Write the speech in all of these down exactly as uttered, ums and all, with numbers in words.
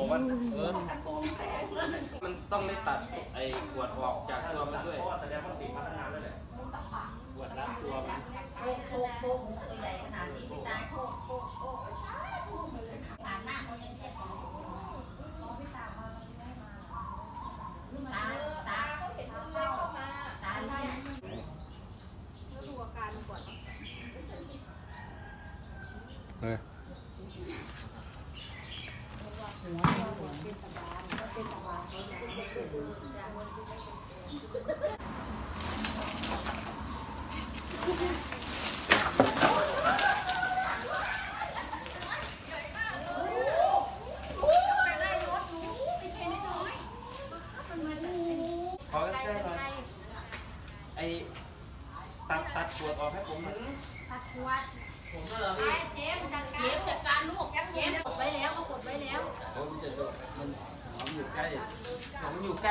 บอกว่าเออมันต้องได้ตัดไอ้ขวดออกจากตัวมันด้วยแสดงว่าติดมาตั้งนานแล้วแหละขวดล้างตัวมันโคกโคกโคกตัวใหญ่ขนาดนี้พี่ตายโคกโคกโคกผ่านหน้าเขายังเรียกพี่ตาตาตาเขาเห็นเลือดเข้ามาตาเลือดแล้วดูอาการมันก่อนเฮ้ยหัวหัวเป็นตะบานเป็นตะบานเขาเนี่ยขอใกล้ๆหน่อยไอ้ตัดตัดขวดออกให้ผมหน่อยตัดขวดผมก็เลยเจมจัดการเจมจัดการลูกเจมกดไว้แล้วก็กดไว้แล้วผมจะมันผมอยู่ใกล้ผมอยู่ใกล้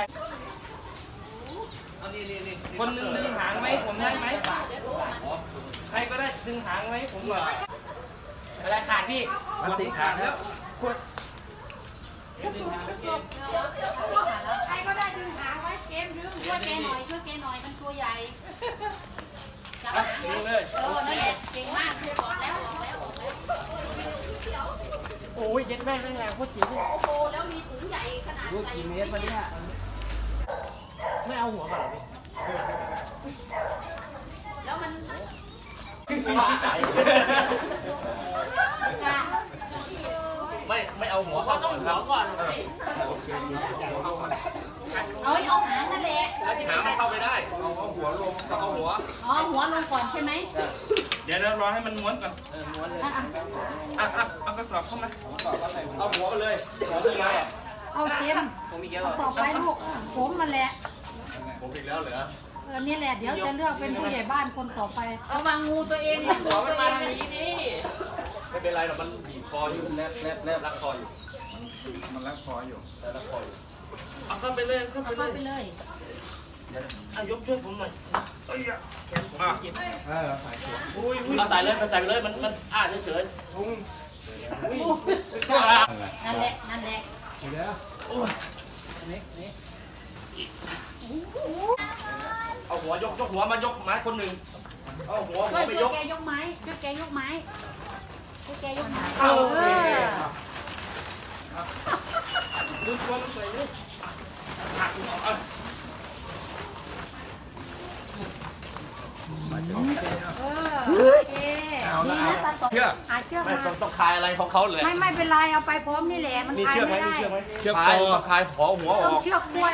คนนึงดึงหางไหมผมได้ไหมใครก็ได้ดึงหางไหมผมว่าเวลาขาดพี่มันติดขาดแล้วขวดดึงหางแล้วเกมใครก็ได้ดึงหางไว้เกมดึงช่วยแกหน่อยช่วยแกหน่อยมันตัวใหญ่ดึงเลยเออนั่นแหละเก่งมากคือบอกแล้วบอกแล้วบอกแล้วโอ้ยเย็ดแม่งแรงโคตรจี๋โอ้โหแล้วมีถุงใหญ่ขนาดดูกี่เมตรมาเนี่ยไม่เอาหัวก่อนหรอพี่แล้วมันไม่ไม่เอาหัวก่อนต้องหัวก่อนเอาเอาหางนั่นแหละแล้วที่หางมันเข้าไปได้เอาเอาหัวลงต้องเอาหัวอ๋อหัวลงก่อนใช่ไหมเดี๋ยวเรารอให้มันม้วนก่อนเออม้วนเลยอ่ะอ่ะเอากระสอบเข้ามาเอาหัวไปเลยหัวเป็นไงเอาเต็มต่อไปลูกผมมันแหละผมอีกแล้วเหรอเออนี่แหละเดี๋ยวจะเลือกเป็นผู้ใหญ่บ้านคนต่อไประวังงูตัวเองนะหัวมันมาทางนี้นี่ไม่เป็นไรหรอกมันบีบคออยู่แนบแนบแนบรักคออยู่มันรักคออยู่แต่รักคออยู่เอาเข้าไปเลยเข้าไปเลยเอายกช่วยผมหน่อยเอ้ยแขนผมเจ็บเออใส่ตัวอุ้ยเอาใส่เลยใส่ไปเลยมันมันอ้าเฉยๆทุ่งนั่นแหละนั่นแหละเดี๋ยวโอ้ยนี่นี่เอาหัวยกยกหัวมายกไม้คนหนึ่งเอาหัวหัวไปยกแกยกไม้ช่วยแกยกไม้ช่วยแกยกไม้เอาดึงตัวลงไปเลยหักเอาเออโอเคนี่นะตัดต่อหาเชือกไม่มาต้องคลายอะไรของเขาเลยไม่ไม่เป็นไรเอาไปพร้อมนี่แหละมันคลายไม่ได้เชือกคลายคลายหัวหัวออกต้องเชือกกล้วย